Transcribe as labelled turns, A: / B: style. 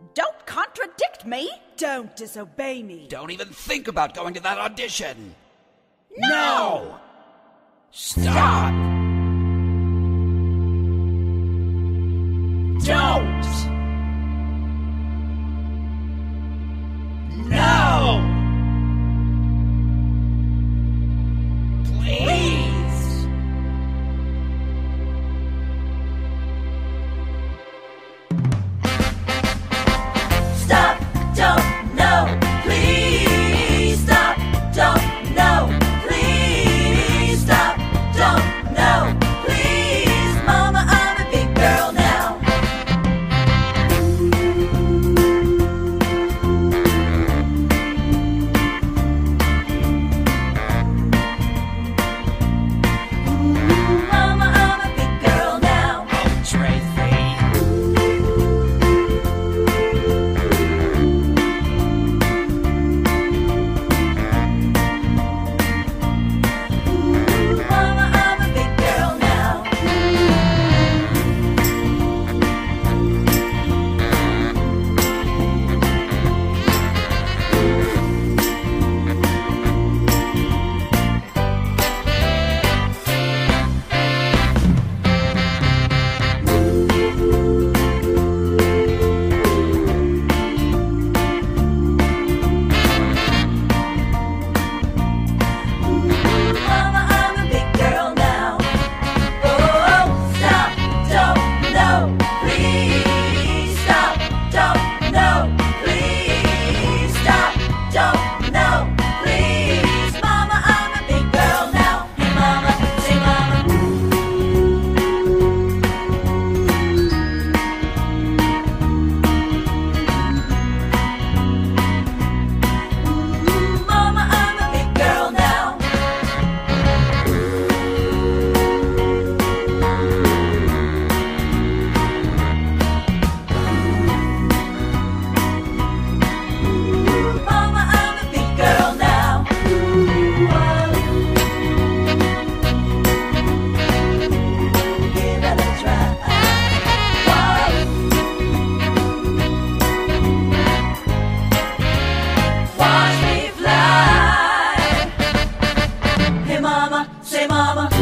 A: Don't contradict me! Don't disobey me!
B: Don't even think about going to that audition!
A: No!
B: Stop!
A: Don't!
B: No! Please!
C: Stop, don't, no, please. Stop, don't, no, please. Stop, don't, no, please. Mama, I'm a big girl now. Mama, I'm a big girl now.
B: Oh, Tracy.
C: Mama, I'm a big girl now. Mama, I'm a big girl now. Oh, stop, don't, no, please. Stop, don't, no, please. Stop, don't, no, please. Mama, I'm a big girl now. Hey, mama, say mama. Mama, I'm a big girl now. Mama, I'm a big girl now. Give it a try. Watch me fly. Hey mama, say mama.